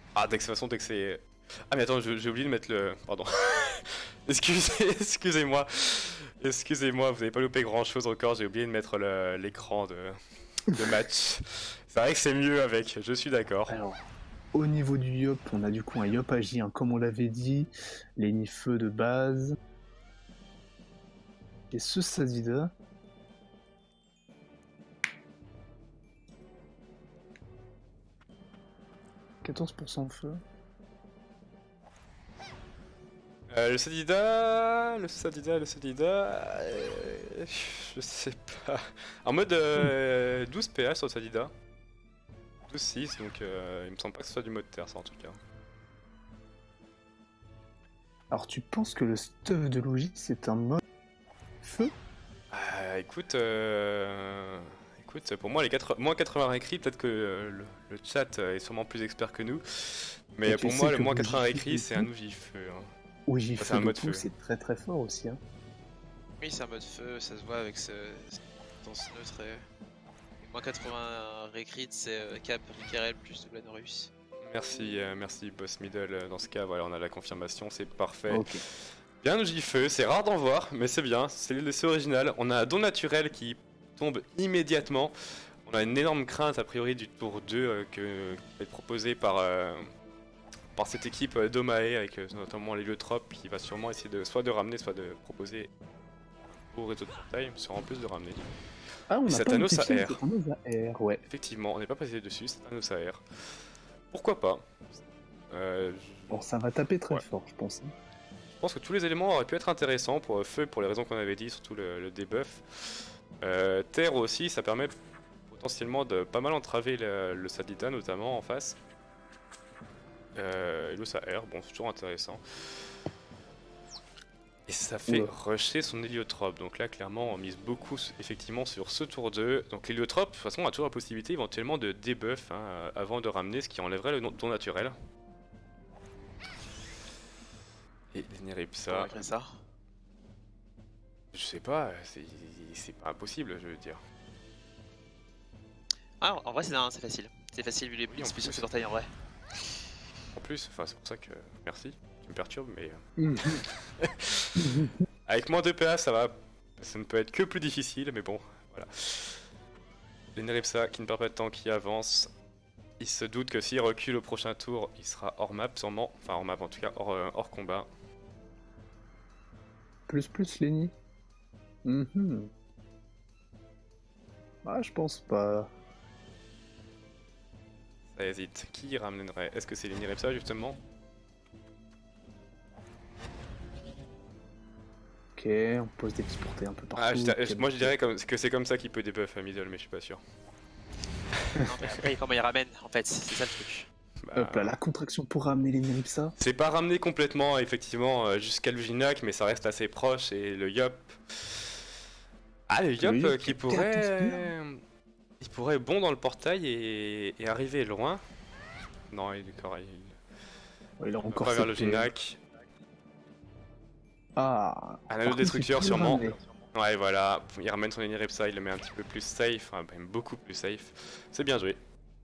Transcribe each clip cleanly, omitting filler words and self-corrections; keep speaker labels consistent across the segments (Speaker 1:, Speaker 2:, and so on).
Speaker 1: Ah, dès que c'est façon, dès que c'est... Ah mais attends, j'ai oublié de mettre le... Pardon. Excusez-moi. Excusez-moi, vous avez pas loupé grand chose encore, j'ai oublié de mettre l'écran de match. C'est vrai que c'est mieux avec, je suis d'accord.
Speaker 2: Alors, au niveau du Yop, on a du coup un Yop AJ, hein, comme on l'avait dit, les Nifeux de base. Et ce Sadida. « 14% feu.
Speaker 1: Le Sadida, je sais pas. En mode 12 PH sur le Sadida. 12-6, donc il me semble pas que ce soit du mode terre, ça en tout cas.
Speaker 2: Alors, tu penses que le stuff de Logis, c'est un mode feu?
Speaker 1: Écoute, pour moi, moins 80 réécrits, peut-être que le chat est sûrement plus expert que nous. Mais
Speaker 2: Et tu
Speaker 1: pour
Speaker 2: sais
Speaker 1: moi, le
Speaker 2: que
Speaker 1: moins 80
Speaker 2: Logis
Speaker 1: réécrits, c'est
Speaker 2: feu,
Speaker 1: un Ougifeu. Hein.
Speaker 2: Logis
Speaker 1: C'est
Speaker 2: feu
Speaker 1: un
Speaker 2: de
Speaker 1: mode
Speaker 2: coup,
Speaker 1: feu.
Speaker 2: c'est très très fort aussi. Hein.
Speaker 3: Oui, c'est un mode feu, ça se voit avec ce danse neutre et moins 80 recrit, c'est Cap, Ricarel plus double russe.
Speaker 1: Merci Boss Middle. Dans ce cas, voilà, on a la confirmation, c'est parfait.
Speaker 2: Ok.
Speaker 1: Bien Ougifeu, c'est rare d'en voir, mais c'est bien, c'est original. On a un don naturel qui tombe immédiatement. On a une énorme crainte a priori du tour 2 qui va être proposé par cette équipe d'Omae avec notamment l'héliotrope qui va sûrement essayer soit de ramener, soit de proposer au réseau de portail, sur en plus de ramener.
Speaker 2: Ah, on a pas
Speaker 1: Satanos
Speaker 2: notifié
Speaker 1: AR.
Speaker 2: Satanos AR, ouais.
Speaker 1: Effectivement, on n'est pas passé dessus, Satanos AR. Pourquoi pas
Speaker 2: Bon, ça va taper très
Speaker 1: Ouais.
Speaker 2: fort, je pense.
Speaker 1: Je pense que tous les éléments auraient pu être intéressants pour feu, pour les raisons qu'on avait dit, surtout le debuff. Terre aussi, ça permet potentiellement de pas mal entraver le Sadida notamment en face. Et le AR, bon c'est toujours intéressant. Et ça fait rusher son héliotrope, donc là clairement on mise beaucoup effectivement sur ce tour 2. Donc l'héliotrope, de toute façon on a toujours la possibilité éventuellement de debuff hein, avant de ramener, ce qui enlèverait le don naturel. Et Neripsa,
Speaker 3: ça.
Speaker 1: je sais pas, c'est pas impossible je veux dire.
Speaker 3: Ah, en vrai c'est facile. C'est facile vu les
Speaker 1: Oui, en
Speaker 3: spéciaux
Speaker 1: plus.
Speaker 3: de portail en vrai.
Speaker 1: En plus, enfin c'est pour ça que merci, tu me perturbes mais...
Speaker 2: Mhm.
Speaker 1: Avec moins de PA ça va, ça ne peut être que plus difficile mais bon, voilà. Les Neripsa qui ne perd pas de temps, qui avance. Il se doute que s'il recule au prochain tour, il sera hors map sûrement, enfin hors map en tout cas, hors combat.
Speaker 2: Plus Lenny. Mhm. Ah, je pense pas.
Speaker 1: Ça hésite. Qui ramènerait? Est-ce que c'est les Neripsa justement?
Speaker 2: Ok, on pose des petits portails un peu partout.
Speaker 1: Moi je dirais que c'est comme ça qu'il peut debuff à middle, mais je suis pas sûr.
Speaker 3: Non, mais après comment il ramène en fait, c'est ça le truc.
Speaker 1: Bah,
Speaker 2: Hop là, la contraction pour ramener les Neripsa.
Speaker 1: c'est pas ramené complètement effectivement jusqu'à Luginac, mais ça reste assez proche et le Yop. Ah le Yop
Speaker 2: Yop
Speaker 1: qui
Speaker 2: qui
Speaker 1: pourrait... Il pourrait bon dans le portail et arriver loin. Non, il est correct.
Speaker 2: Ouais, il a
Speaker 1: On va
Speaker 2: encore
Speaker 1: pas vers
Speaker 2: cette-
Speaker 1: Luginac.
Speaker 2: Ah,
Speaker 1: Un
Speaker 2: par
Speaker 1: anneau
Speaker 2: contre,
Speaker 1: destructeur
Speaker 2: il peut le
Speaker 1: sûrement.
Speaker 2: ramener.
Speaker 1: Ouais voilà, il ramène son Neripsa, il le met un petit peu plus safe, enfin, même beaucoup plus safe. C'est bien joué.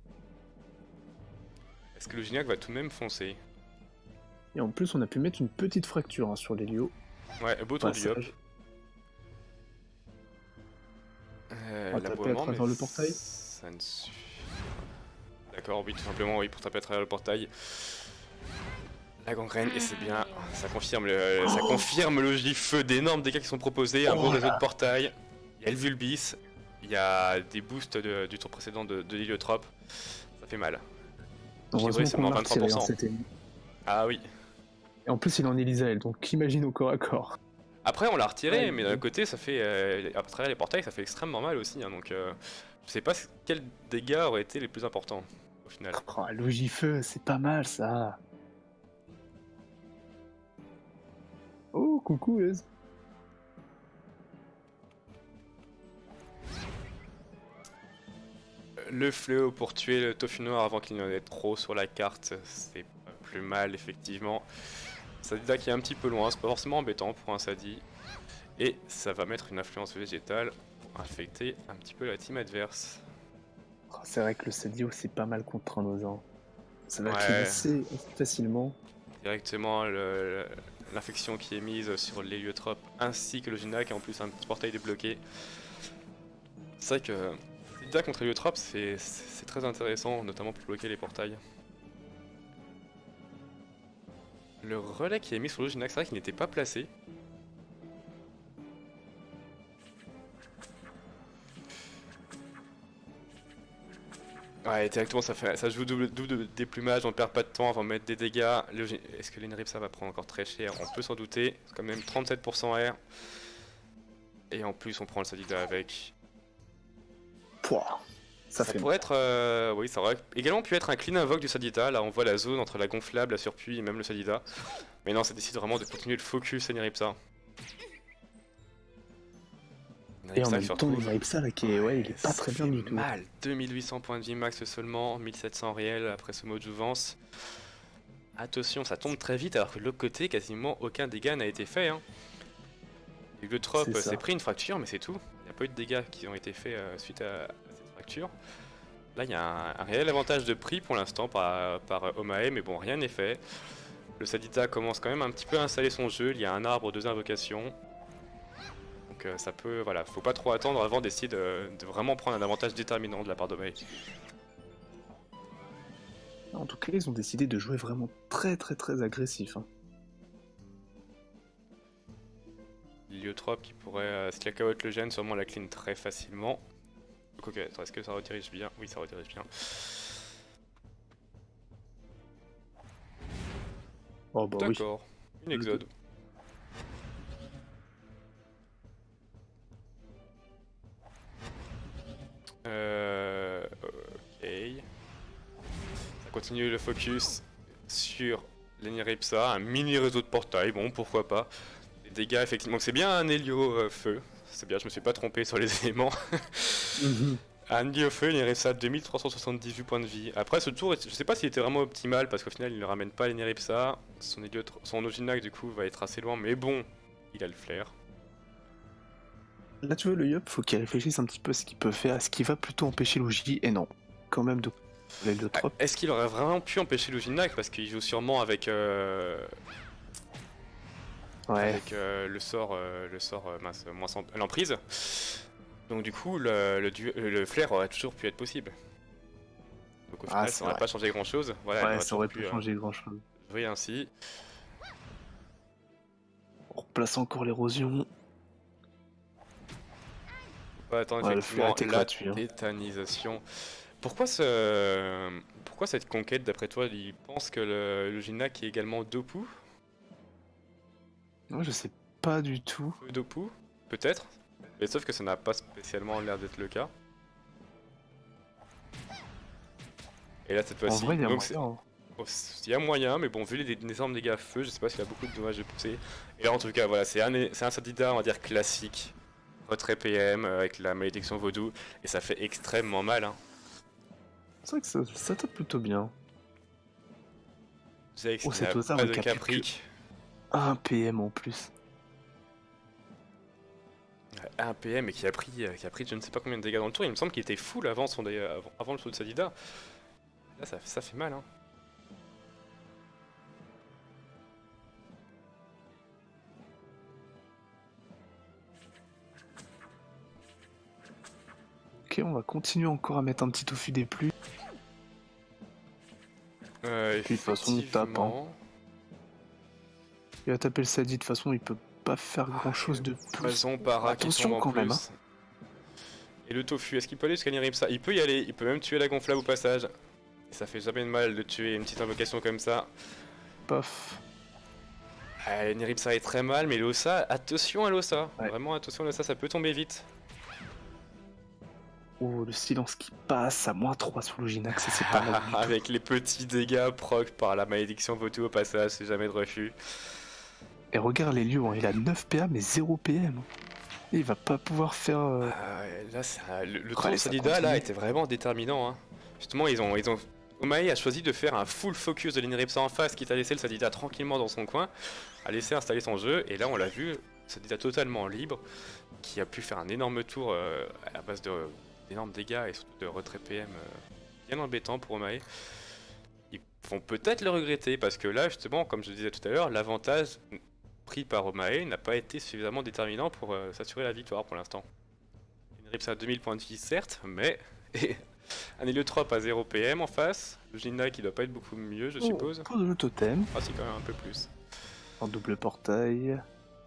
Speaker 1: Est-ce que Luginac va tout de même foncer?
Speaker 2: Et en plus, on a pu mettre une petite fracture hein, sur l'hélio.
Speaker 1: Ouais, beau tour du Yop.
Speaker 2: Passage. On va taper à
Speaker 1: L'aboiement,
Speaker 2: travers
Speaker 1: mais
Speaker 2: le portail.
Speaker 1: ça ne suffit. D'accord, oui, tout simplement, oui, pour taper à travers le portail. La gangrène, et c'est bien, ça confirme le J-feu d'énormes dégâts qui sont proposés, un beau réseau de portail. Il y a le Vulbis, il y a des boosts du tour précédent de l'héliotrope. Ça fait mal.
Speaker 2: Heureusement
Speaker 1: c'est
Speaker 2: qu'on
Speaker 1: moins
Speaker 2: l'a retiré,
Speaker 1: 23%.
Speaker 2: hein, c'était...
Speaker 1: Ah oui.
Speaker 2: Et en plus, il est en Elisael, donc imagine au corps à corps.
Speaker 1: Après, on l'a retiré,
Speaker 2: Ouais,
Speaker 1: mais d'un côté, ça fait. À travers les portails, ça fait extrêmement mal aussi. Hein, donc, je sais pas quels dégâts auraient été les plus importants au final.
Speaker 2: Oh, Logifeu, c'est pas mal ça. Oh, coucou, Ez.
Speaker 1: Le fléau pour tuer le tofu noir avant qu'il n'y en ait trop sur la carte, c'est pas plus mal, effectivement. Sadida qui est un petit peu loin, c'est pas forcément embêtant pour un Sadi. Et ça va mettre une influence végétale pour infecter un petit peu la team adverse.
Speaker 2: Oh, c'est vrai que le Sadio, c'est pas mal contre un Ozan. Ça va
Speaker 1: Ouais.
Speaker 2: clean assez facilement.
Speaker 1: Directement l'infection qui est mise sur l'héliotrope ainsi que le Ginac, et en plus un petit portail débloqué. C'est vrai que Zedida contre l'héliotrope c'est très intéressant, notamment pour bloquer les portails. Le relais qui est mis sur le Ginac, c'est vrai qu'il n'était pas placé. Ouais, directement ça joue double déplumage, on perd pas de temps avant de mettre des dégâts. Est-ce que l'Enrip va prendre encore très cher? On peut s'en douter, c'est quand même 37% R. Et en plus on prend le Sadida avec.
Speaker 2: Pouah, ça fait
Speaker 1: pourrait être, oui, ça aurait également pu être un clean invoque du Sadida. Là on voit la zone entre la gonflable, la surpuis et même le Sadida. Mais non, ça décide vraiment de continuer le focus Enripsa.
Speaker 2: Et en même temps, l'Enripsa là qui est, ouais, il est pas très bien du tout.
Speaker 1: Mal, 2800 points de vie max seulement, 1700 réels après ce mot de jouvence. Attention, ça tombe très vite alors que de l'autre côté, quasiment aucun dégât n'a été fait. Hein. Le trop s'est pris une fracture, mais c'est tout. Il n'y a pas eu de dégâts qui ont été faits suite à cette fracture. Là, il y a un réel avantage de prix pour l'instant par Omae, mais bon, rien n'est fait. Le Sadida commence quand même un petit peu à installer son jeu. Il y a un arbre, 2 invocations. Donc ça peut, voilà, faut pas trop attendre avant d'essayer de vraiment prendre un avantage déterminant de la part d'Omae.
Speaker 2: En tout cas, ils ont décidé de jouer vraiment très agressif. Hein.
Speaker 1: L'héliotrope qui pourrait, si la carotte le gêne, sûrement la clean très facilement. Donc ok, est-ce que ça redirige bien? Oui, ça redirige bien.
Speaker 2: Oh bah
Speaker 1: d'accord, oui. Une exode. Ok. Ça continue le focus sur l'Enripsa, un mini réseau de portail, bon pourquoi pas. Les dégâts effectivement, c'est bien un hélio feu, c'est bien, je me suis pas trompé sur les éléments. Un hélio feu, l'Enripsa 2378 points de vie. Après ce tour, je sais pas s'il était vraiment optimal parce qu'au final il ne ramène pas l'Enripsa. Son Oginac du coup va être assez loin, mais bon, il a le flair.
Speaker 2: Là tu vois le Yop, faut qu'il réfléchisse un petit peu à ce qu'il peut faire, ce qui va plutôt empêcher l'Oji, et non, quand même de l'héliotrope.
Speaker 1: Est-ce qu'il aurait vraiment pu empêcher l'Oginac parce qu'il joue sûrement avec avec le sort mince, moins sans l'emprise. Donc du coup le flair aurait toujours pu être possible. Donc au final ça n'aurait pas changé grand chose. Voilà,
Speaker 2: ouais, ça aurait pu changer grand chose.
Speaker 1: Oui ainsi.
Speaker 2: On replace encore l'érosion.
Speaker 1: Pas attendre effectivement la tétanisation. Pourquoi cette conquête d'après toi? Il pense que le Ginac est également Dopu?
Speaker 2: Moi je sais pas du tout.
Speaker 1: Dopu? Peut-être. Mais sauf que ça n'a pas spécialement l'air d'être le cas. Et là cette fois-ci, il y a moyen, mais bon, vu les énormes dégâts à feu, je sais pas s'il y a beaucoup de dommages de poussée. Et là en tout cas, voilà, c'est un Sadida, on va dire classique. Retrait PM avec la malédiction vaudou, et ça fait extrêmement mal. Hein.
Speaker 2: C'est vrai que ça tape plutôt bien.
Speaker 1: Vous savez que c'est pas de capric.
Speaker 2: 1 PM en plus.
Speaker 1: 1 PM et qui a pris je ne sais pas combien de dégâts dans le tour. Il me semble qu'il était full avant le saut de Sadida. Là ça fait mal. Hein.
Speaker 2: Ok, on va continuer encore à mettre un petit tofu des pluies.
Speaker 1: Et puis de toute façon
Speaker 2: il tape. Hein. Il va taper le Sadi, de toute façon il peut pas faire grand chose de plus.
Speaker 1: Attention
Speaker 2: quand même. Hein.
Speaker 1: Et le tofu, est-ce qu'il peut aller jusqu'à l'Enripsa? Il peut y aller, il peut même tuer la gonflable au passage. Et ça fait jamais de mal de tuer une petite invocation comme ça.
Speaker 2: Paf.
Speaker 1: L'Enripsa est très mal, mais l'Ossa, attention à l'Ossa. Ouais. Vraiment attention à l'Ossa, ça peut tomber vite.
Speaker 2: Oh, le silence qui passe à -3 sur l'Oginac, ça c'est pas mal.
Speaker 1: Avec les petits dégâts proc par la malédiction Votu au passage, c'est jamais de refus.
Speaker 2: Et regarde les lieux, hein, il a 9 PA mais 0 PM. Et il va pas pouvoir faire...
Speaker 1: là, le tour de Sadida là était vraiment déterminant. Hein. Justement, Omae a choisi de faire un full focus de l'Enripsa en face, qui t'a laissé le Sadida tranquillement dans son coin, a laissé installer son jeu, et là on l'a vu, Sadida totalement libre, qui a pu faire un énorme tour à la base d'énormes dégâts et surtout de retrait PM bien embêtant pour Omae. Il vont peut-être le regretter parce que là, justement, comme je le disais tout à l'heure, l'avantage pris par Omae n'a pas été suffisamment déterminant pour s'assurer la victoire pour l'instant. Une Rips à 2000 points de vie, certes, mais un héliotrope à 0 PM en face. Le Gina qui doit pas être beaucoup mieux, je suppose.
Speaker 2: Pour le totem.
Speaker 1: Ah, si, quand même un peu plus.
Speaker 2: En double portail.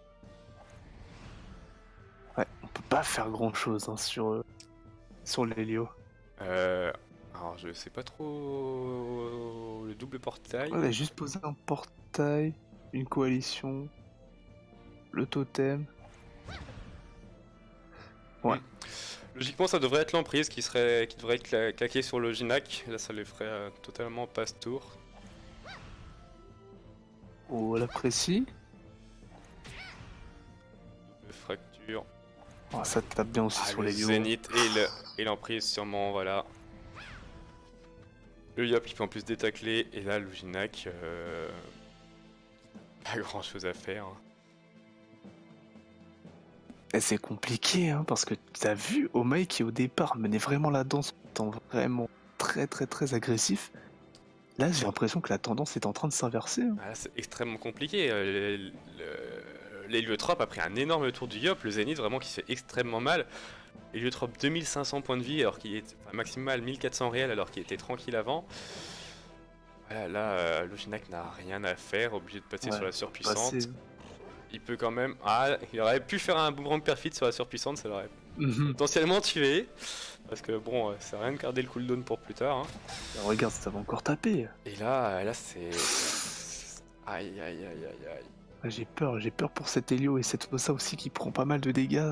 Speaker 2: Ouais, on peut pas faire grand chose hein, sur l'hélio.
Speaker 1: Alors, je sais pas trop. Le double portail.
Speaker 2: On a juste posé un portail, une coalition, le totem. Ouais.
Speaker 1: Logiquement, ça devrait être l'emprise qui devrait être claquée sur le Ginac. Là, ça les ferait totalement passe-tour.
Speaker 2: Oh, elle apprécie.
Speaker 1: Double fracture.
Speaker 2: Oh, ça tape bien aussi sur
Speaker 1: le
Speaker 2: les lios.
Speaker 1: Zénith et l'emprise, sûrement, voilà. Le Yop qui peut en plus détacler. Et là, le Ginac. Pas grand chose à faire.
Speaker 2: Et c'est compliqué, hein, parce que t'as vu Omae qui au départ menait vraiment la danse en étant vraiment très agressif. Là, j'ai l'impression que la tendance est en train de s'inverser. Hein.
Speaker 1: Ah, c'est extrêmement compliqué. L'héliotrope a pris un énorme tour du Yop. Le Zénith vraiment qui se fait extrêmement mal. L'héliotrope 2500 points de vie alors qu'il est maximal 1400 réel alors qu'il était tranquille avant. Voilà, là, le Ginac n'a rien à faire, obligé de passer sur la surpuissante. Il peut quand même... Ah, il aurait pu faire un boomerang perfide sur la surpuissante, ça l'aurait potentiellement tué. Parce que bon, ça rien de garder le cooldown pour plus tard. Hein.
Speaker 2: Regarde, ça va encore taper.
Speaker 1: Et là c'est... Aïe.
Speaker 2: J'ai peur pour cet Hélio et cette Fossa aussi qui prend pas mal de dégâts.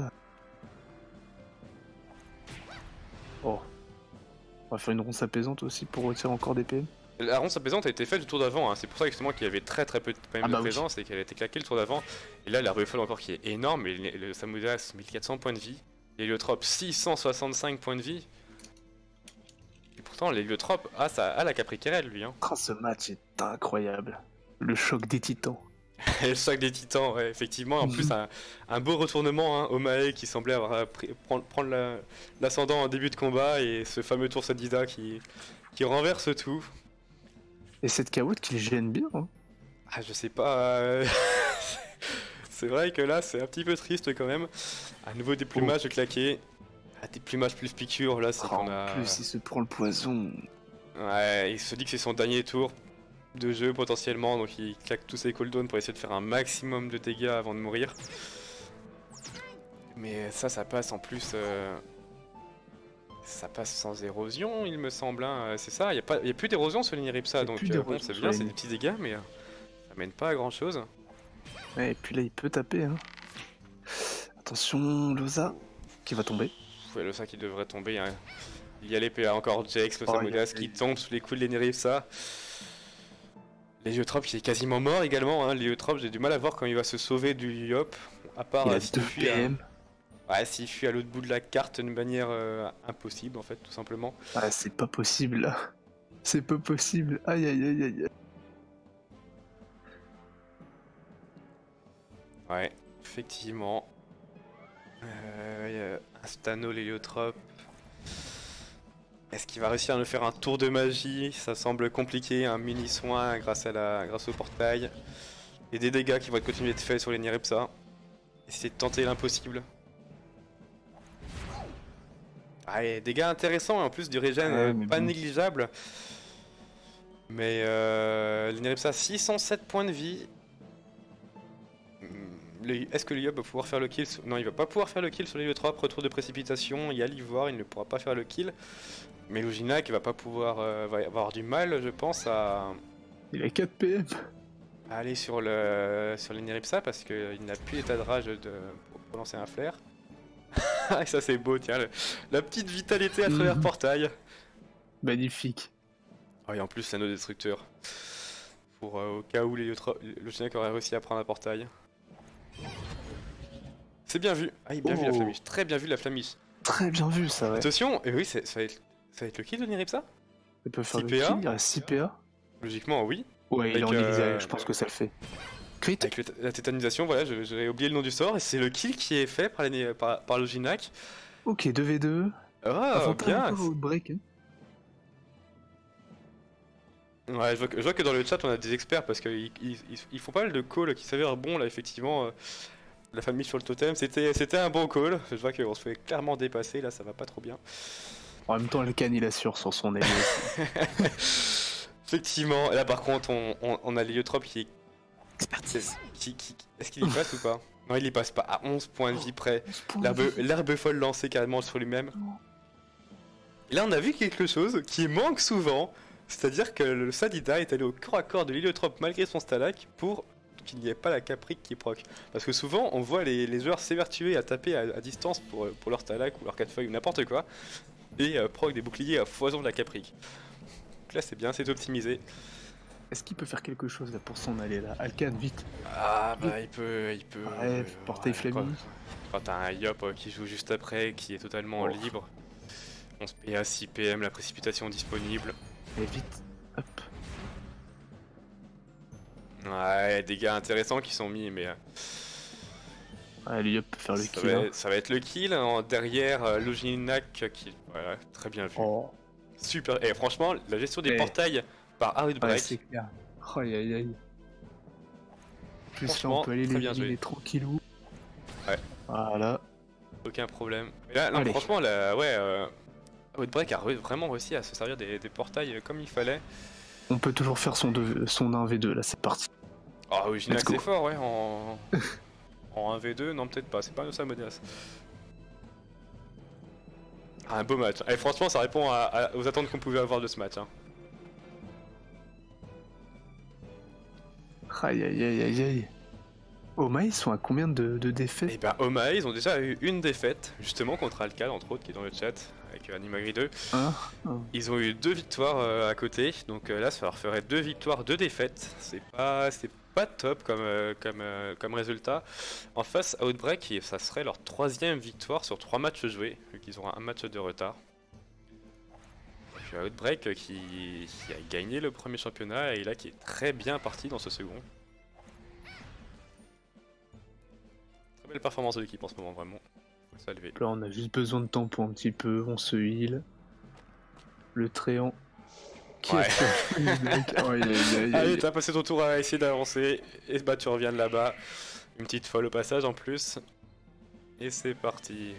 Speaker 2: Oh. On va faire une ronce apaisante aussi pour retirer encore des PM.
Speaker 1: La ronce apaisante a été faite du tour d'avant, hein. C'est pour ça justement qu'il y avait très peu de PM de présence et qu'elle a été claquée le tour d'avant. Et là, la refolle encore qui est énorme, et le Samoudas 1400 points de vie, l'héliotrope 665 points de vie. Et pourtant, l'héliotrope a la Capricarelle, lui. Hein.
Speaker 2: Oh, ce match est incroyable. Le choc des titans.
Speaker 1: Le choc des titans, ouais, effectivement. En plus, un beau retournement, hein, Omae qui semblait avoir prendre l'ascendant en début de combat, et ce fameux tour Sadida qui renverse tout.
Speaker 2: Et cette Kawout qui le gêne bien. Hein.
Speaker 1: Ah, je sais pas. C'est vrai que là, c'est un petit peu triste quand même. À nouveau des plumages claqués. Ah, des plumages plus piqûres, là, c'est qu'on a.
Speaker 2: En plus, il se prend le poison.
Speaker 1: Ouais, il se dit que c'est son dernier tour de jeu potentiellement, donc il claque tous ses cooldowns pour essayer de faire un maximum de dégâts avant de mourir. Mais ça passe en plus. Ça passe sans érosion, il me semble. Hein. C'est ça, il n'y a plus d'érosion sur l'Iniripsa, donc bon, c'est bien, c'est des petits dégâts, mais ça mène pas à grand chose.
Speaker 2: Ouais, et puis là, il peut taper. Hein. Attention, Loza qui va tomber.
Speaker 1: Ouais, Loza qui devrait tomber. Hein. Il y a l'épée, encore Jax, le Samoudas qui tombe sous les coups de l'Iniripsa. L'héliotrope qui est quasiment mort également. Hein. L'héliotrope, j'ai du mal à voir quand il va se sauver du Yop. À part s'il fuit. Ouais, s'il fuit à l'autre bout de la carte d'une manière impossible en fait, tout simplement.
Speaker 2: Ah, c'est pas possible là. C'est pas possible. Aïe.
Speaker 1: Ouais, effectivement. Un Stano, l'héliotrope. Est-ce qu'il va réussir à nous faire un tour de magie? Ça semble compliqué, un mini soin grâce au portail. Et des dégâts qui vont continuer d'être faits sur les Niripsa. Essayer de tenter l'impossible. Ah, et dégâts intéressants et en plus du régène pas négligeable. Mais l'Iniripsa 607 points de vie. Est-ce que le Yop va pouvoir faire le kill? Non, il va pas pouvoir faire le kill sur l'héliotrope. Retour de précipitation, il y a l'ivoire, il ne pourra pas faire le kill. Mais le Ginac va pas pouvoir, va avoir du mal, je pense, à...
Speaker 2: Il a 4 PM.
Speaker 1: Aller sur l'Iniripsa parce qu'il n'a plus l'état de rage pour lancer un flair. Et ça c'est beau, tiens, la petite vitalité à travers portail.
Speaker 2: Magnifique.
Speaker 1: Oh, et en plus l'anneau destructeur. Pour au cas où le Ginac aurait réussi à prendre un portail. C'est bien vu. Ah, bien vu la Flamus. Très bien vu la Flamus.
Speaker 2: Très bien vu ça, ouais.
Speaker 1: Attention, et oui, ça va être le kill de Niripsa.
Speaker 2: Il peut faire le kill, il reste 6 PA.
Speaker 1: Logiquement, oui.
Speaker 2: Ouais, il est en Elysia, je pense que ça le fait. Crit.
Speaker 1: Avec la tétanisation, voilà, j'avais oublié le nom du sort, et c'est le kill qui est fait par le Ginac.
Speaker 2: Ok, 2v2.
Speaker 1: Ah, bien.
Speaker 2: Break, hein.
Speaker 1: Ouais, je vois que dans le chat on a des experts parce qu'ils font pas mal de calls qui s'avèrent bons là, effectivement. La famille sur le totem, c'était un bon call. Je vois qu'on se fait clairement dépasser là, ça va pas trop bien.
Speaker 2: En même temps, Alkan il assure sur son ailier aussi.
Speaker 1: Effectivement, là par contre, on a l'héliotrope qui est.
Speaker 3: Expertise.
Speaker 1: Est-ce qu'il y passe ou pas? Non, il y passe pas, à 11 points de vie près. L'herbe folle lancée carrément sur lui-même. Et là, on a vu quelque chose qui manque souvent, c'est-à-dire que le Sadida est allé au corps à corps de l'héliotrope malgré son stalag pour qu'il n'y ait pas la caprique qui proc. Parce que souvent, on voit les joueurs s'évertuer à taper à distance pour leur stalag ou leur 4 feuilles ou n'importe quoi, et proc des boucliers à foison de la caprique. Donc là, c'est bien, c'est optimisé.
Speaker 2: Est-ce qu'il peut faire quelque chose là pour s'en aller là? Alkan, vite.
Speaker 1: Ah bah il peut...
Speaker 2: Ouais, portail flaming.
Speaker 1: Quand t'as un Yop qui joue juste après, qui est totalement libre. 11 PA, 6 PM, la précipitation disponible.
Speaker 2: Et vite, hop.
Speaker 1: Ouais, dégâts intéressants qui sont mis, mais...
Speaker 2: Allez, hop, peut faire le kill.
Speaker 1: Ça va être le kill. Derrière, Loginac qui... Voilà, très bien vu.
Speaker 2: Oh.
Speaker 1: Super. Et franchement, la gestion des portails par Outbreak.
Speaker 2: Ouais, c'est clair. Oh, aïe aïe aïe. En plus là, on peut aller les tranquillou.
Speaker 1: Ouais.
Speaker 2: Voilà.
Speaker 1: Aucun problème. Et là, non, franchement, là, ouais... Outbreak a vraiment réussi à se servir des portails comme il fallait.
Speaker 2: On peut toujours faire son 1v2, là, c'est parti.
Speaker 1: Ah oui, Ginac c'est fort, ouais, en 1v2, non peut-être pas, c'est pas ça menace. Ah, un beau match, et franchement ça répond aux attentes qu'on pouvait avoir de ce match. Hein.
Speaker 2: Aïe aïe aïe aïe aïe. Oma, ils sont à combien de défaites?
Speaker 1: Et bah Oma, ils ont déjà eu une défaite, justement contre Alkan entre autres, qui est dans le chat, avec Animagri 2. Ils ont eu 2 victoires à côté, donc là ça leur ferait 2 victoires, 2 défaites. C'est pas top comme résultat. En face, Outbreak, ça serait leur 3ème victoire sur 3 matchs joués, vu qu'ils auront un match de retard. Et puis Outbreak qui a gagné le premier championnat et là qui est très bien parti dans ce second. Très belle performance de l'équipe en ce moment, vraiment. Faut saluer.
Speaker 2: Là, on a juste besoin de temps pour un petit peu, on se heal. Le Tréant.
Speaker 1: Ouais. Allez, t'as passé ton tour à essayer d'avancer, et bah tu reviens de là-bas. Une petite folle au passage en plus. Et c'est parti.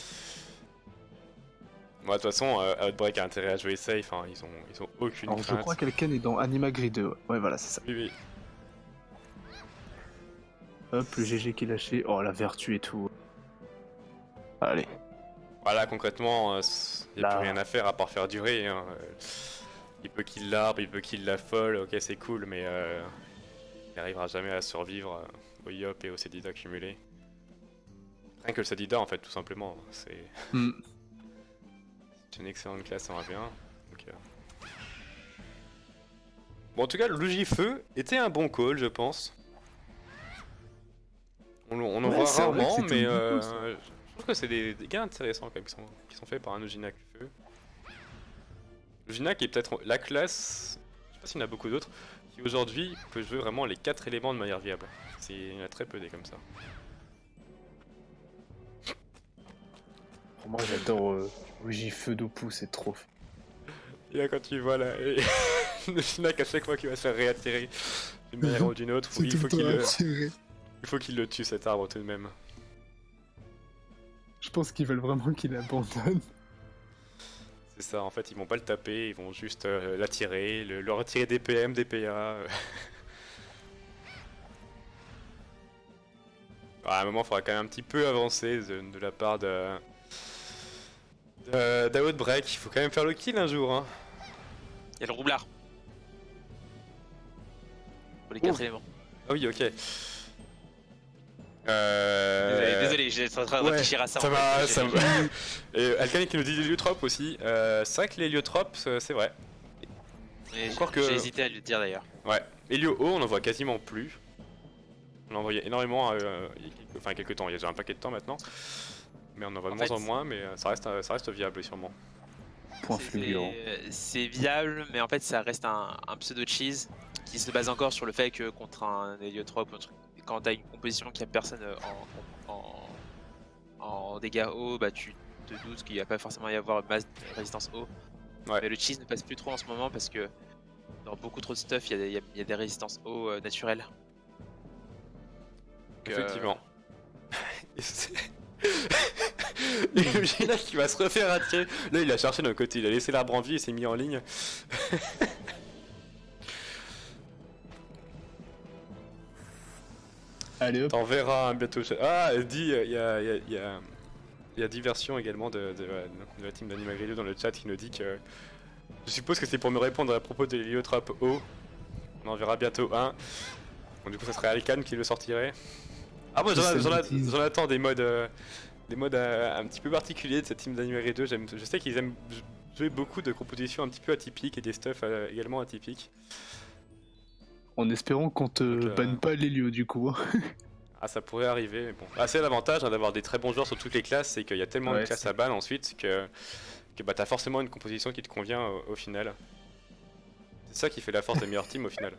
Speaker 1: Bon, de toute façon, Outbreak a intérêt à jouer safe, hein. ils ont aucune crainte.
Speaker 2: Je crois qu'Alkan est dans Animagri 2, ouais voilà, c'est ça.
Speaker 1: Oui.
Speaker 2: Hop, le GG qui est lâché, oh la vertu et tout. Allez.
Speaker 1: Voilà, concrètement, il n'y a plus rien à faire à part faire durer. Hein. Il peut kill l'arbre, il peut kill la folle, ok c'est cool, mais il n'arrivera jamais à survivre au Yop et au Sadida cumulé. Rien que le Sadida en fait, tout simplement. C'est une excellente classe en 1v1. Donc, Bon, en tout cas, le Logifeu était un bon call, je pense. On en voit rarement, mais je trouve que c'est des gains intéressants quand même qui sont faits par un Loginac Feu. Loginac est peut-être la classe, je sais pas s'il y en a beaucoup d'autres, qui aujourd'hui peut jouer vraiment les 4 éléments de manière viable. Il y en a très peu des comme ça.
Speaker 2: Moi j'adore Logifeu d'Opou, c'est trop.
Speaker 1: Et là quand tu vois là, Loginac à chaque fois qu'il va se faire réattirer d'une manière ou d'une autre, il faut qu'il le tue cet arbre tout de même.
Speaker 2: Je pense qu'ils veulent vraiment qu'il abandonne.
Speaker 1: C'est ça, en fait ils vont pas le taper, ils vont juste l'attirer, leur retirer des PM, des PA. À un moment il faudra quand même un petit peu avancer de la part d'Outbreak, il faut quand même faire le kill un jour. Hein.
Speaker 3: Il y a le roublard. Pour les 4 éléments.
Speaker 1: Ah oui, ok.
Speaker 3: Désolé, j'étais en train de réfléchir à ça.
Speaker 1: Ça va. Et Alkan qui nous dit l'héliotrope aussi. C'est vrai que l'héliotropes, c'est vrai.
Speaker 3: J'ai hésité à lui dire d'ailleurs.
Speaker 1: Ouais. Hélio O, on en voit quasiment plus. On en voyait énormément, enfin quelques temps, il y a déjà un paquet de temps maintenant. Mais on en voit de moins en moins, mais ça reste viable sûrement.
Speaker 2: Point fulgurant.
Speaker 3: C'est viable, mais en fait ça reste un pseudo cheese qui se base encore sur le fait que contre un héliotrope, quand t'as une composition qui a personne en dégâts hauts, bah tu te doutes qu'il va pas forcément y avoir masse de résistance haut. Ouais. Mais le cheese ne passe plus trop en ce moment parce que dans beaucoup trop de stuff, il y a des résistances eau naturelles. Donc,
Speaker 1: Effectivement. Et c'est- Et le Gina qui va se refaire attirer. Là, il a cherché de notre côté, il a laissé l'arbre en vie et s'est mis en ligne.
Speaker 2: Allez hop.
Speaker 1: T'en verras un bientôt. Ah, dit, il y a diversion également de la team d'Animal Radio dans le chat qui nous dit que. Je suppose que c'est pour me répondre à propos de l'héliotrope O. On en verra bientôt un. Bon, du coup, ça serait Alkan qui le sortirait. Ah, moi j'en attends des modes un petit peu particuliers de cette team d'Animal Radio. Je sais qu'ils aiment jouer beaucoup de compositions un petit peu atypiques et des stuffs également atypiques.
Speaker 2: En espérant qu'on te
Speaker 1: Donc,
Speaker 2: banne pas l'Hélio du coup.
Speaker 1: Ah, ça pourrait arriver, mais bon. Ah, c'est l'avantage d'avoir des très bons joueurs sur toutes les classes, c'est qu'il y a tellement de
Speaker 2: Ouais,
Speaker 1: classes
Speaker 2: c'est-
Speaker 1: à ban ensuite que bah, t'as forcément une composition qui te convient au final. C'est ça qui fait la force des meilleurs teams au final.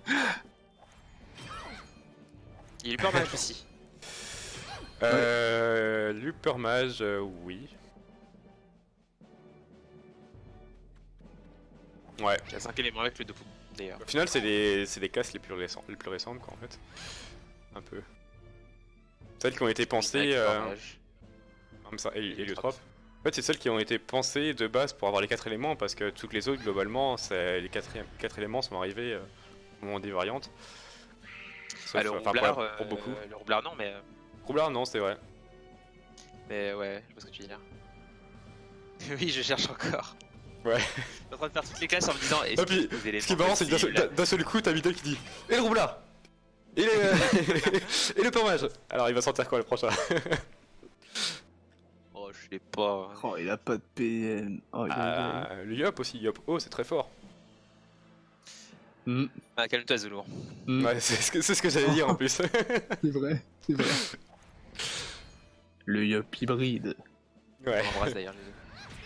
Speaker 3: il y a eu peur match aussi.
Speaker 1: Luper Mage, oui. Ouais.
Speaker 3: Il y a 5 éléments avec le Dopu d'ailleurs.
Speaker 1: Au final, c'est les classes les plus récentes, quoi, en fait. Un peu. Celles qui ont été pensées, comme ça, Héliotrope. En fait, c'est celles qui ont été pensées de base pour avoir les 4 éléments, parce que toutes les autres, globalement, les 4 éléments sont arrivés au moment des variantes. Sauf,
Speaker 3: Le
Speaker 1: enfin,
Speaker 3: roublard,
Speaker 1: pour beaucoup.
Speaker 3: le roublard non, mais
Speaker 1: Roublard, non, c'est vrai.
Speaker 3: ouais, je vois ce que tu dis là. Oui, je cherche encore.
Speaker 1: Ouais.
Speaker 3: Je suis en train de faire toutes les classes en me disant.
Speaker 1: Ah, puis, ce qui est marrant, c'est que d'un seul coup, t'as Vidal qui dit et le roublard et, et le permage. Alors, il va sortir quoi le prochain?
Speaker 3: Oh, je l'ai pas.
Speaker 2: Oh, il a pas de PM. Oh, il a...
Speaker 1: Le Yop aussi, Yop O, c'est très fort.
Speaker 3: Ah, calme-toi, Zolo.
Speaker 1: Ouais, c'est ce que j'allais dire en plus.
Speaker 2: C'est vrai, c'est vrai. Le Yop hybride.
Speaker 1: Ouais.
Speaker 3: On embrasse d'ailleurs les deux.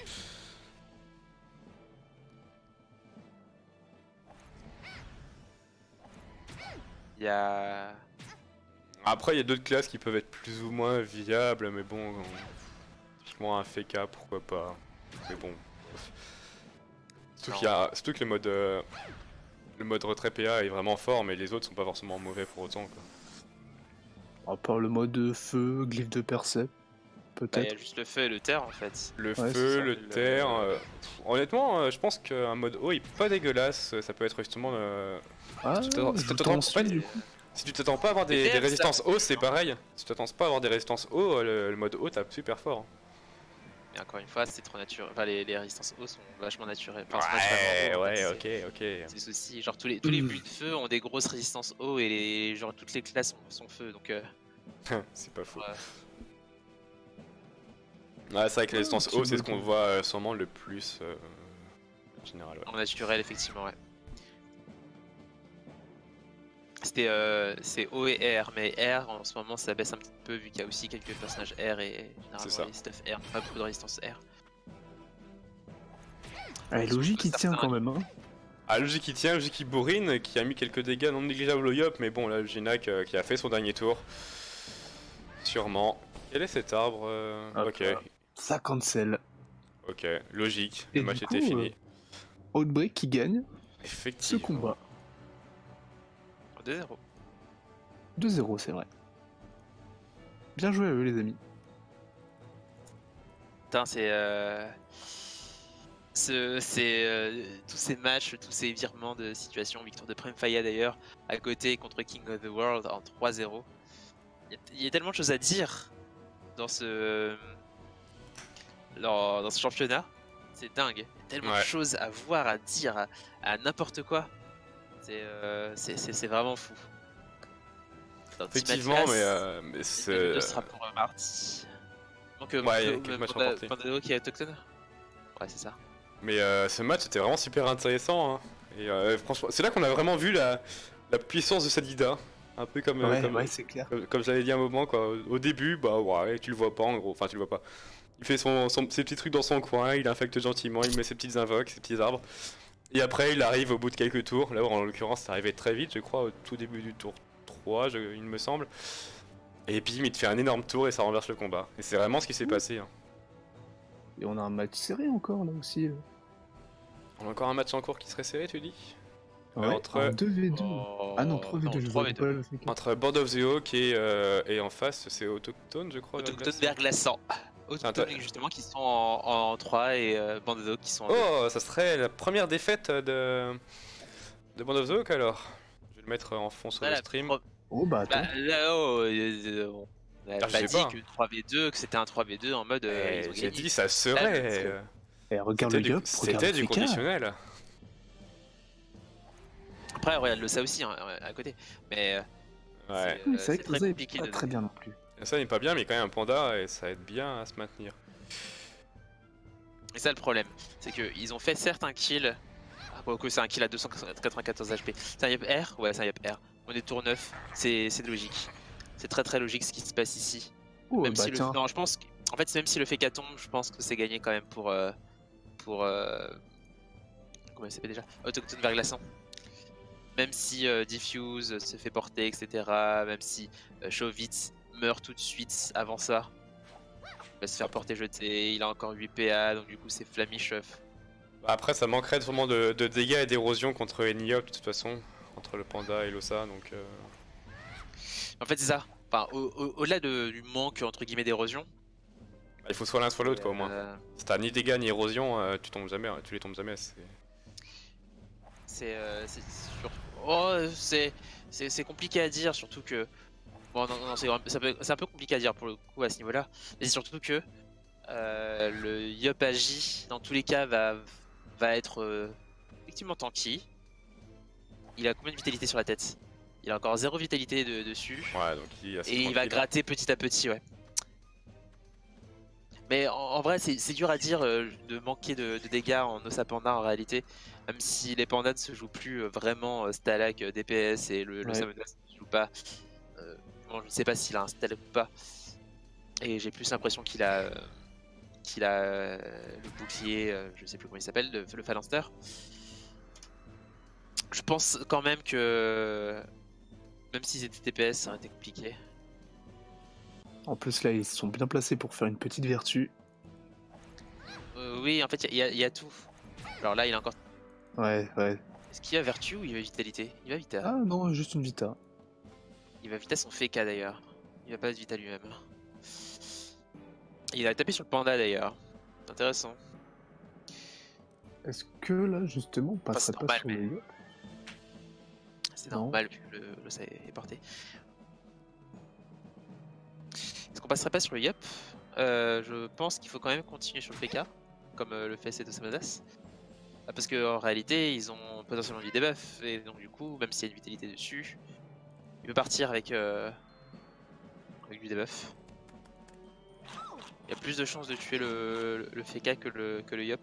Speaker 3: Il y a.
Speaker 1: Après, il y a d'autres classes qui peuvent être plus ou moins viables, mais bon, typiquement un FK, pourquoi pas. Mais bon. Surtout que le mode retrait PA est vraiment fort, mais les autres sont pas forcément mauvais pour autant, quoi.
Speaker 2: À part le mode feu, glyphe de percep,
Speaker 3: Il y
Speaker 2: peut-être.
Speaker 3: a juste le feu et le terre en fait.
Speaker 1: Le
Speaker 2: Ouais, c'est
Speaker 1: feu,
Speaker 2: ça.
Speaker 1: le terre. Honnêtement, je pense qu'un mode eau est pas dégueulasse. Ça peut être justement.
Speaker 2: Ah,
Speaker 1: Tu
Speaker 2: je t'en suis, du coup.
Speaker 1: Si tu t'attends pas à avoir
Speaker 3: Le
Speaker 1: des
Speaker 3: terre,
Speaker 1: résistances eau, c'est pareil. Si tu t'attends pas à avoir des résistances eau, le mode eau tape super fort.
Speaker 3: Mais encore une fois, c'est trop naturel. Enfin, les résistances eau sont vachement naturelles. Enfin,
Speaker 1: Ouais,
Speaker 3: sont
Speaker 1: ouais,
Speaker 3: naturellement,
Speaker 1: ok.
Speaker 3: c'est le souci. Genre, tous les buts de feu ont des grosses résistances eau et genre, toutes les classes sont feu. Donc,
Speaker 1: C'est pas faux.
Speaker 3: ouais.
Speaker 1: Ouais, c'est vrai que la résistance
Speaker 2: petit
Speaker 1: eau, c'est ce
Speaker 2: peu
Speaker 1: qu'on
Speaker 2: cool.
Speaker 1: voit sûrement le plus en général. Ouais.
Speaker 3: En naturel, effectivement, ouais. C'est O et R, mais R en ce moment ça baisse un petit peu vu qu'il y a aussi quelques personnages R et
Speaker 1: C'est
Speaker 3: généralement
Speaker 1: ça.
Speaker 3: les stuff R, pas beaucoup de résistance R.
Speaker 2: Allez, logique, il tient quand même, hein.
Speaker 1: Ah, logique qui tient, logique qui bourrine, qui a mis quelques dégâts non négligeables au Yop, mais bon, là, le Ginac qui a fait son dernier tour. Sûrement. Quel est cet arbre
Speaker 2: Hop
Speaker 1: Ok,
Speaker 2: là. Ça cancel.
Speaker 1: ok, logique,
Speaker 2: Et
Speaker 1: le match
Speaker 2: du
Speaker 1: était
Speaker 2: coup,
Speaker 1: fini.
Speaker 2: Outbreak qui gagne ce
Speaker 1: Effectivement.
Speaker 2: combat.
Speaker 3: 2-0.
Speaker 2: 2-0, c'est vrai. Bien joué à eux, les amis.
Speaker 3: Putain, tous ces matchs, tous ces virements de situation, victoire de Prime Faya d'ailleurs, à côté contre King of the World en 3-0. Il y a tellement de choses à dire dans ce championnat, c'est dingue. Il y a tellement de
Speaker 1: Ouais.
Speaker 3: choses à voir, à dire, à n'importe quoi. C'est vraiment fou. Donc,
Speaker 1: Effectivement,
Speaker 3: Timatlas,
Speaker 1: mais
Speaker 3: le
Speaker 1: c'est.
Speaker 3: deux sera pour mardi. Donc,
Speaker 1: Ouais, il y a quelques matchs remportés.
Speaker 3: Bandano qui est autochtone. Ouais, c'est ça.
Speaker 1: Mais ce match était vraiment super intéressant. Hein. Et franchement, c'est là qu'on a vraiment vu la puissance de Sadida. Un peu comme,
Speaker 2: Ouais, c'est clair.
Speaker 1: comme j'avais dit à un moment, quoi. Au début, bah ouais, tu le vois pas en gros. Enfin, tu le vois pas. Il fait ses petits trucs dans son coin, il infecte gentiment, il met ses petites invoques, ses petits arbres. Et après, il arrive au bout de quelques tours. Là, en l'occurrence, ça arrivait très vite, je crois, au tout début du tour 3, il me semble. Et bim, il te fait un énorme tour et ça renverse le combat. Et c'est vraiment ce qui s'est passé. Hein.
Speaker 2: Et on a un match serré encore, là aussi.
Speaker 1: On a encore un match en cours qui serait serré, tu dis?
Speaker 2: Ouais,
Speaker 1: entre-
Speaker 2: en 2v2. Ah non,
Speaker 3: Non,
Speaker 2: 3v2, je
Speaker 3: 3v2.
Speaker 2: vois pas le fait que-
Speaker 1: Entre Band of the Hawk et en face, c'est Autochtone, je crois.
Speaker 3: Autochtone
Speaker 1: Verglaçant.
Speaker 3: verglaçant. Autochtone, justement, qui sont en 3 et Band of the Hawk qui sont en 2.
Speaker 1: Oh, ça serait la première défaite de Band of the Hawk alors. Je vais le mettre en fond sur le
Speaker 3: Voilà,
Speaker 1: stream.
Speaker 2: Oh bah attends.
Speaker 3: Bah, là, on n'a
Speaker 1: Ah, je
Speaker 3: pas
Speaker 1: sais
Speaker 3: dit
Speaker 1: pas.
Speaker 3: que 3v2, que c'était un 3v2 en mode ils ont
Speaker 1: J'ai
Speaker 3: gagné.
Speaker 1: dit ça
Speaker 3: Ah,
Speaker 1: serait.
Speaker 3: mais
Speaker 2: Eh, regarde le yup, regarde
Speaker 1: C'était
Speaker 2: le
Speaker 1: du
Speaker 2: FK.
Speaker 1: conditionnel.
Speaker 3: Après, regarde le ça aussi hein, à côté. Mais
Speaker 1: Ouais.
Speaker 2: Oui, c'est vrai que
Speaker 3: très
Speaker 2: ça est
Speaker 3: compliqué
Speaker 2: pas
Speaker 3: de
Speaker 2: très bien non plus.
Speaker 1: Ça n'est pas bien, mais quand même un panda et ça aide bien à se maintenir.
Speaker 3: Et ça, le problème, c'est qu'ils ont fait certes un kill. Ah, quoique c'est un kill à 294 HP. C'est un Yep R? Ouais, c'est un Yep R. On est tour 9, c'est de logique. C'est très très logique ce qui se passe ici.
Speaker 2: Oh
Speaker 3: Même
Speaker 2: bah
Speaker 3: si
Speaker 2: tiens.
Speaker 3: non, je pense en fait, même si le Feka tombe, je pense que c'est gagné quand même pour comment il s'appelle déjà? Autochtone verglaçant. Même si Diffuse se fait porter, etc. Même si Chauvetz meurt tout de suite avant ça. Il va se faire porter jeter, il a encore 8 PA, donc du coup c'est Flamichef.
Speaker 1: Bah, après, ça manquerait sûrement de dégâts et d'érosion contre Eniop de toute façon, entre le panda et l'ossa, donc.
Speaker 3: En fait, c'est ça. Enfin, au-delà du manque entre guillemets d'érosion.
Speaker 1: Bah, il faut soit l'un soit l'autre quoi au moins. Si t'as ni dégâts ni érosion, tu tombes jamais, tu les tombes jamais.
Speaker 3: C'est compliqué à dire, surtout que bon, non, c'est un peu compliqué à dire pour le coup à ce niveau-là. Mais c'est surtout que le Yup Agi, dans tous les cas, va être effectivement tanky. Il a combien de vitalité sur la tête? Il a encore 0 vitalité dessus.
Speaker 1: Ouais, donc il est assez
Speaker 3: Et il va
Speaker 1: tranquille.
Speaker 3: gratter petit à petit, ouais. Mais en vrai, c'est dur à dire de manquer de dégâts en Ossa Panda en réalité. Même si les pandas ne se jouent plus vraiment Stalag DPS et le
Speaker 2: Ouais.
Speaker 3: Samonas ne se joue pas. Bon, je ne sais pas s'il a un Stalag ou pas. Et j'ai plus l'impression qu'il a le bouclier, je sais plus comment il s'appelle, le Phalanster. Je pense quand même que même s'ils étaient TPS, ça aurait été compliqué.
Speaker 2: En plus là, ils sont bien placés pour faire une petite vertu.
Speaker 3: Oui, en fait, il y a tout. Alors là, il a encore.
Speaker 2: Ouais, ouais.
Speaker 3: Est-ce qu'il va vertu ou il va vitalité? Il va vita.
Speaker 2: Ah non, juste une vita.
Speaker 3: Il va vita son Feka d'ailleurs. Il va pas être vita lui-même. Il a tapé sur le panda d'ailleurs. Intéressant.
Speaker 2: Est-ce que là, justement, on passerait
Speaker 3: c'est
Speaker 2: pas
Speaker 3: normal,
Speaker 2: sur
Speaker 3: mais-
Speaker 2: le yup?
Speaker 3: C'est
Speaker 2: Non.
Speaker 3: normal vu que le ça est porté. Est-ce qu'on passerait pas sur le Yup? Je pense qu'il faut quand même continuer sur le PK, comme le fait Seto Samadas. Parce qu'en réalité, ils ont potentiellement du debuff, et donc du coup, même s'il y a une vitalité dessus, il peut partir avec du debuff. Il y a plus de chances de tuer le FK que le Yup.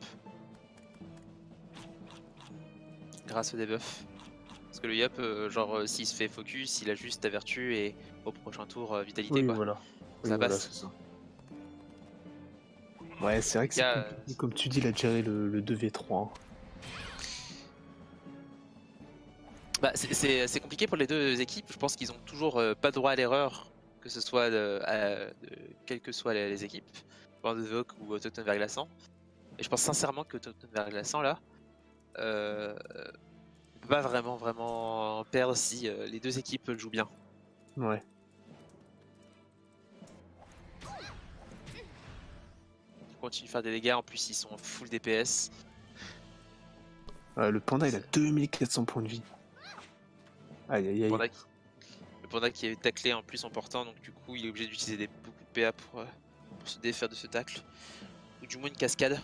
Speaker 3: Grâce au debuff. Parce que le Yup, genre s'il se fait focus, il a juste ta vertu et au prochain tour vitalité
Speaker 2: Oui,
Speaker 3: quoi.
Speaker 2: voilà. Oui,
Speaker 3: Ça
Speaker 2: voilà,
Speaker 3: passe.
Speaker 2: c'est ça. Ouais, c'est vrai que
Speaker 3: Il y
Speaker 2: c'est
Speaker 3: a-
Speaker 2: compliqué, comme tu dis, il a géré le 2v3. hein.
Speaker 3: Bah, c'est compliqué pour les deux équipes. Je pense qu'ils ont toujours pas droit à l'erreur, que ce soit quelles que soient les équipes, Band of the Hawk ou Autochtone Verglaçant. Et je pense sincèrement que Autochtone Verglaçant là ne peut pas vraiment perdre si les deux équipes jouent bien.
Speaker 2: Ouais.
Speaker 3: Ils continuent de faire des dégâts, en plus ils sont full DPS.
Speaker 2: Le panda, il a 2400 points de vie. Aïe aïe aïe.
Speaker 3: Le panda qui est taclé en plus en portant, donc du coup il est obligé d'utiliser beaucoup de PA pour se défaire de ce tacle. Ou du moins une cascade.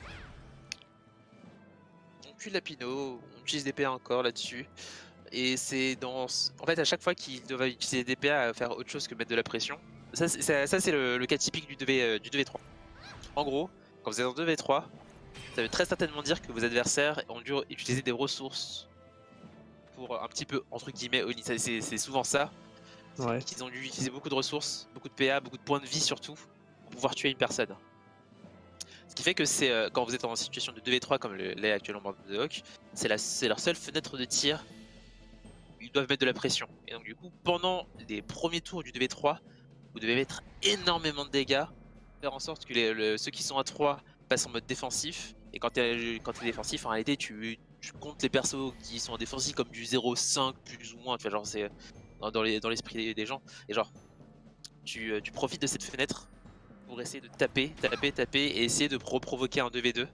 Speaker 3: On tue Lapino, on utilise des PA encore là-dessus. Et c'est dans... En fait à chaque fois qu'il doit utiliser des PA à faire autre chose que mettre de la pression. Ça c'est le cas typique du 2v3. En gros, quand vous êtes en 2v3, ça veut très certainement dire que vos adversaires ont dû utiliser des ressources pour un petit peu, entre guillemets, c'est souvent ça.
Speaker 2: Ouais.
Speaker 3: Qu'ils ont dû utiliser beaucoup de ressources, beaucoup de PA, beaucoup de points de vie surtout, pour pouvoir tuer une personne. Ce qui fait que c'est quand vous êtes en situation de 2v3 comme l'est actuellement Band of the Hawk, c'est leur seule fenêtre de tir. Ils doivent mettre de la pression. Et donc du coup, pendant les premiers tours du 2v3, vous devez mettre énormément de dégâts, faire en sorte que ceux qui sont à 3 passent en mode défensif. Et quand tu es défensif, en réalité, tu tu comptes les persos qui sont en défensive comme du 0,5 plus ou moins, tu vois, genre c'est dans l'esprit des gens. Et genre, tu profites de cette fenêtre pour essayer de taper et essayer de provoquer un 2v2.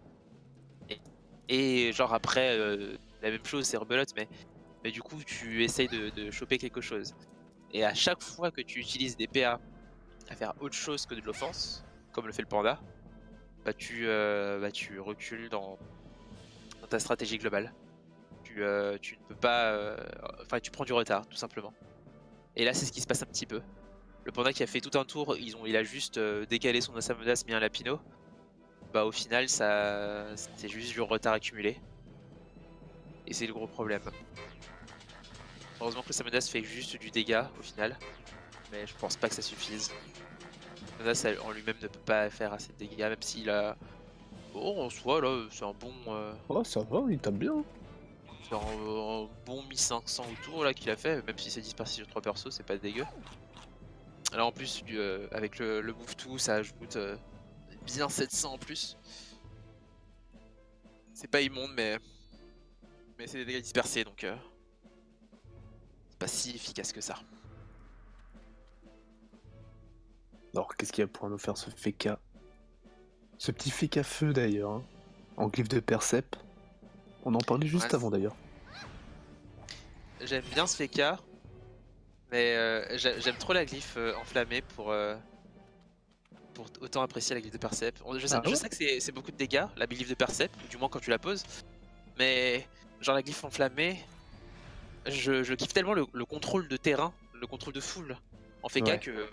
Speaker 3: Et genre après, la même chose, c'est rebelote, mais du coup tu essayes de choper quelque chose. Et à chaque fois que tu utilises des PA à faire autre chose que de l'offense, comme le fait le panda, bah tu recules dans ta stratégie globale. Tu ne peux pas... Enfin, tu prends du retard, tout simplement. Et là, c'est ce qui se passe un petit peu. Le panda qui a fait tout un tour, il a juste décalé son Osamodas, mis un Lapino. Bah au final, c'est juste du retard accumulé. Et c'est le gros problème. Heureusement que le Samodas fait juste du dégât au final. Mais je pense pas que ça suffise. Le Samodas en lui-même ne peut pas faire assez de dégâts, même s'il a... Bon, en soi, là, c'est un bon...
Speaker 2: Oh, ça va, il tape bien.
Speaker 3: C'est un bon 1500 autour là qu'il a fait, même si c'est dispersé sur 3 persos, c'est pas dégueu. Là en plus, avec le move tout, ça ajoute bien 700 en plus. C'est pas immonde, mais c'est des dégâts dispersés, donc c'est pas si efficace que ça.
Speaker 2: Alors, qu'est-ce qu'il y a pour nous faire ce Feka? Ce petit Feka feu d'ailleurs, hein, en glyphe de Percep. On en parlait juste avant d'ailleurs.
Speaker 3: J'aime bien ce Feka, mais j'aime trop la glyphe enflammée pour autant apprécier la glyphe de Percep. Je sais que c'est beaucoup de dégâts, la glyphe de Percep, ou du moins quand tu la poses, mais genre la glyphe enflammée, je kiffe tellement le contrôle de terrain, le contrôle de foule en Feka que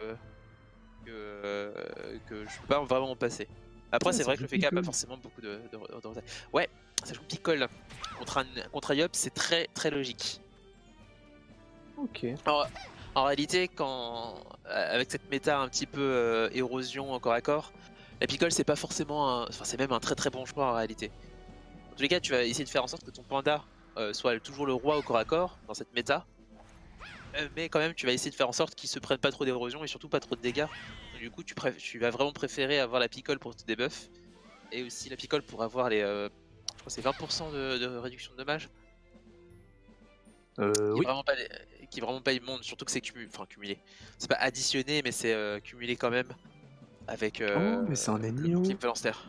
Speaker 3: je peux pas vraiment en passer. Après, c'est vrai que le Feka a pas forcément beaucoup de retard. Ouais, ça joue picole. Contre Iop, c'est très très logique.
Speaker 2: Ok.
Speaker 3: Alors, en réalité, avec cette méta un petit peu érosion en corps à corps, la picole c'est pas forcément enfin, c'est même un très très bon choix en réalité. En tous les cas, tu vas essayer de faire en sorte que ton panda soit toujours le roi au corps à corps dans cette méta. Mais quand même, tu vas essayer de faire en sorte qu'il se prenne pas trop d'érosion et surtout pas trop de dégâts. Donc, du coup, tu vas vraiment préférer avoir la picole pour te debuff et aussi la picole pour avoir les, je crois que c'est 20% de réduction de dommages.
Speaker 2: Oui.
Speaker 3: Qui est vraiment pas immonde, surtout que c'est cumulé. C'est pas additionné, mais c'est cumulé quand même avec.
Speaker 2: Oh, mais c'est un Enio.
Speaker 3: Qui balance terre.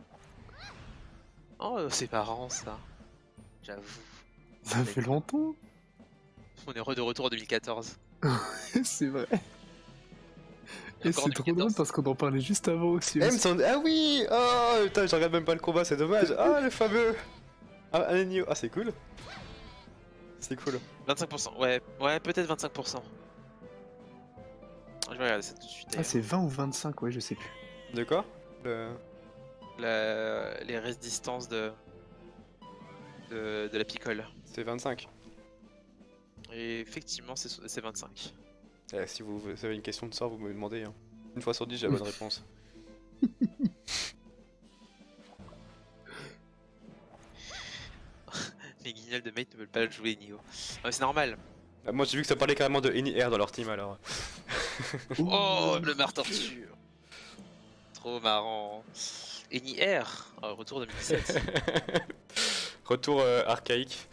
Speaker 3: Oh, c'est marrant ça. J'avoue.
Speaker 2: Ça fait longtemps.
Speaker 3: On est de retour en 2014.
Speaker 2: C'est vrai. Et c'est trop drôle parce qu'on en parlait juste avant aussi.
Speaker 1: Ah oui. Oh putain, je regarde même pas le combat, c'est dommage. Ah le fameux. Ah un Ennio. Ah c'est cool. C'est cool.
Speaker 3: 25%, ouais peut-être 25%. Je vais regarder ça tout de suite.
Speaker 2: Ah c'est 20 ou 25, ouais je sais plus.
Speaker 1: De quoi
Speaker 3: Les résistances de la picole.
Speaker 1: C'est 25.
Speaker 3: Et effectivement c'est 25.
Speaker 1: Si vous avez une question de sort, vous me demandez. Hein. Une fois sur 10, j'ai la bonne réponse.
Speaker 3: Les guignols de mate ne veulent pas jouer Nio. C'est normal.
Speaker 1: Moi j'ai vu que ça parlait carrément de Any Air dans leur team alors.
Speaker 3: Oh le marre torture. Trop marrant. Any Air, retour 2017.
Speaker 1: Retour archaïque.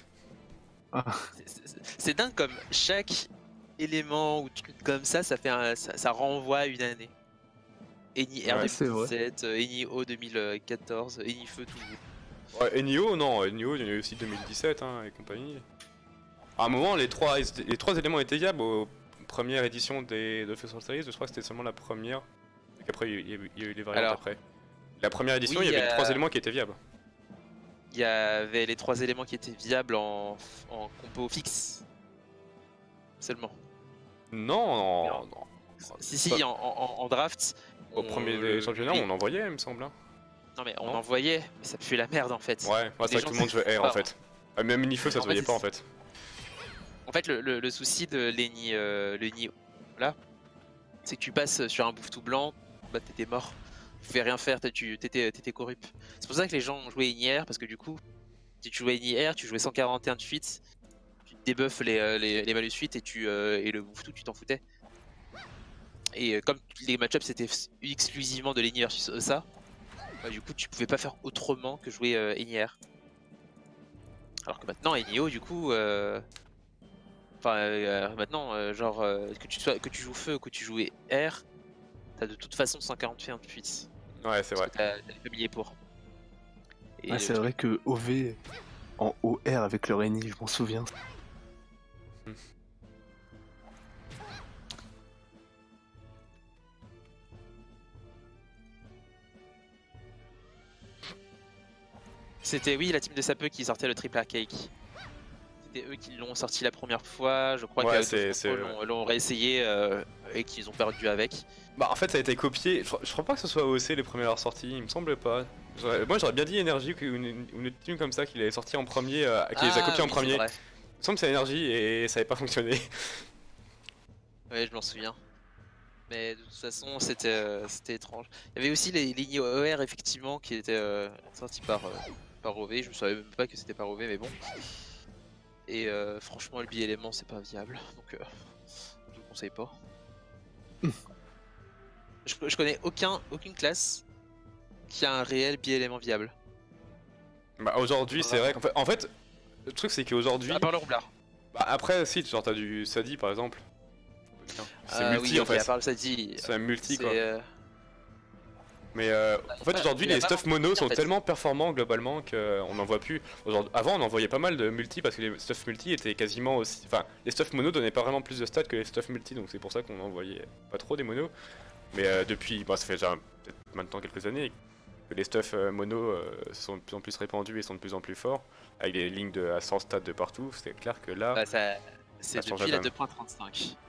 Speaker 3: C'est dingue comme chaque élément ou truc comme ça ça renvoie à une année. Any Air 2017, Any O 2014, Any Feu tout.
Speaker 1: Ouais, Enio, non, Enio, il y en a eu aussi 2017 hein, et compagnie. À un moment, les trois éléments étaient viables aux premières éditions de Festival Series, je crois que c'était seulement la première. Et qu'après, il y a eu les variantes après. La première édition, il y avait les 3 éléments qui étaient viables.
Speaker 3: Il y avait les 3 éléments qui étaient viables en compo fixe. Seulement.
Speaker 1: Non.
Speaker 3: Si, en draft.
Speaker 1: Au premier championnat, on envoyait, il me semble. Hein.
Speaker 3: Non mais on envoyait, mais ça pue la merde en fait.
Speaker 1: Ouais, c'est vrai que tout le monde jouait R en fait. Même Unifeu ça se voyait pas en fait.
Speaker 3: En fait le souci de l'Eni là, c'est que tu passes sur un bouffe tout blanc, bah t'étais mort. Tu pouvais rien faire, t'étais corrupt. C'est pour ça que les gens ont joué Eni R, parce que du coup, si tu jouais Eni R, tu jouais 141 de suite, tu débuffes les malus suite et le bouffe tout tu t'en foutais. Et comme les match-ups c'était exclusivement de l'Eni versus ça. Bah, du coup tu pouvais pas faire autrement que jouer Eni R. Alors que maintenant, Enio, du coup, maintenant, genre, que tu joues feu ou que tu joues air, t'as de toute façon 140 fait de suite.
Speaker 1: Ouais, c'est
Speaker 3: Parce
Speaker 1: vrai.
Speaker 3: que t'as les familiers pour. Et
Speaker 2: Ah, c'est vrai que OV en OR avec le Reni, je m'en souviens.
Speaker 3: c'était, oui, la team de Sapeux qui sortait le triple cake. C'était eux qui l'ont sorti la première fois. Je crois
Speaker 1: Ouais,
Speaker 3: l'ont réessayé et qu'ils ont perdu avec.
Speaker 1: Bah en fait ça a été copié, je crois pas que ce soit OC les premiers à leur sortie, il me semble pas. Moi j'aurais bien dit Energy ou une team comme ça qui l'avait sorti en premier, qui les a copiés en premier. Il me semble que c'est Energy et ça avait pas fonctionné.
Speaker 3: Ouais, je m'en souviens. Mais de toute façon c'était étrange. Il y avait aussi les lignes OR effectivement qui étaient sorties par OV, je ne savais même pas que c'était par OV mais bon. Et franchement le bi-élément c'est pas viable, donc je vous conseille pas. Je connais aucune classe qui a un réel bi-élément viable.
Speaker 1: Bah aujourd'hui c'est vrai qu'en fait, le truc c'est qu'aujourd'hui...
Speaker 3: À part le roublard.
Speaker 1: Bah après si, genre t'as du Sadi par exemple. C'est multi
Speaker 3: oui,
Speaker 1: en fait.
Speaker 3: à part le Sadi,
Speaker 1: c'est un multi quoi.
Speaker 3: c'est
Speaker 1: Mais en fait aujourd'hui les stuff mono sont tellement performants globalement qu'on n'en voit plus. Avant on en voyait pas mal de multi parce que les stuff multi étaient quasiment aussi... Enfin les stuff mono donnaient pas vraiment plus de stats que les stuff multi, donc c'est pour ça qu'on en voyait pas trop des monos. Mais depuis, ça fait déjà peut-être maintenant quelques années que les stuff mono sont de plus en plus répandus et sont de plus en plus forts. Avec des lignes à 100 stats de partout, c'est clair que là...
Speaker 3: c'est depuis la 2.35.